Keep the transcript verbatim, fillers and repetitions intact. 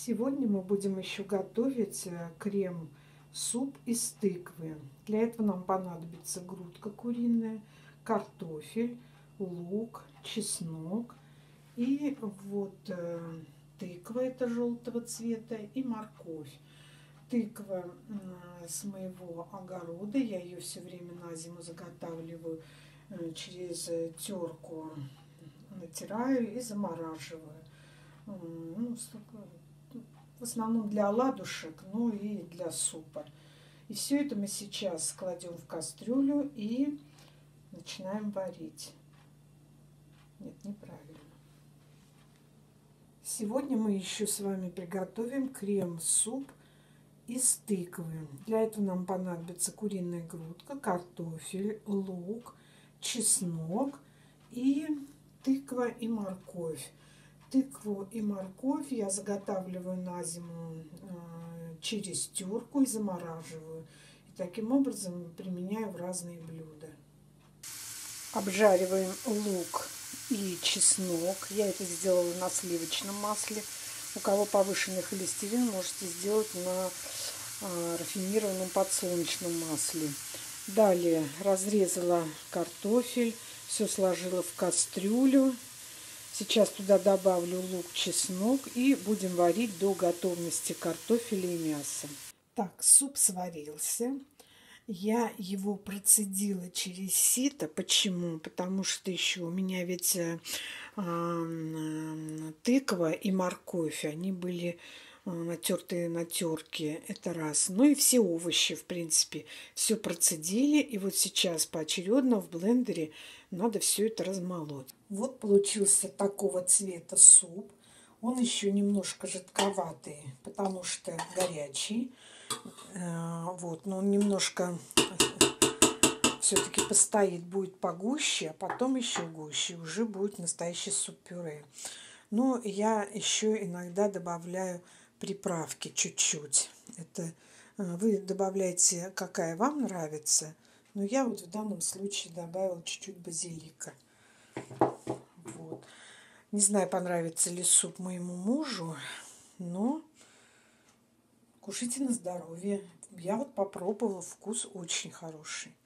Сегодня мы будем еще готовить крем-суп из тыквы. Для этого нам понадобится грудка куриная, картофель, лук, чеснок и вот э, тыква, это желтого цвета, и морковь. Тыква э, с моего огорода, я ее все время на зиму заготавливаю, э, через терку натираю и замораживаю. Ну, в основном для оладушек, ну и для супа. И все это мы сейчас кладем в кастрюлю и начинаем варить. Нет, неправильно. Сегодня мы еще с вами приготовим крем-суп из тыквы. Для этого нам понадобится куриная грудка, картофель, лук, чеснок и тыква и морковь. Тыкву и морковь я заготавливаю на зиму э, через терку и замораживаю. И таким образом применяю в разные блюда. Обжариваем лук и чеснок. Я это сделала на сливочном масле. У кого повышенный холестерин, можете сделать на э, рафинированном подсолнечном масле. Далее разрезала картофель, все сложила в кастрюлю. Сейчас туда добавлю лук, чеснок и будем варить до готовности картофеля и мяса. Так, суп сварился. Я его процедила через сито. Почему? Потому что еще у меня ведь э, э, тыква и морковь, они были э, натертые на терке. Это раз. Ну и все овощи, в принципе, все процедили. И вот сейчас поочередно в блендере надо все это размолоть. Вот получился такого цвета суп. Он еще немножко жидковатый, потому что горячий. Вот, но он немножко все-таки постоит, будет погуще, а потом еще гуще. Уже будет настоящий суп-пюре. Но я еще иногда добавляю приправки чуть-чуть. Это вы добавляете, какая вам нравится. Но я вот в данном случае добавила чуть-чуть базилика. Вот. Не знаю, понравится ли суп моему мужу, но кушайте на здоровье. Я вот попробовала, вкус очень хороший.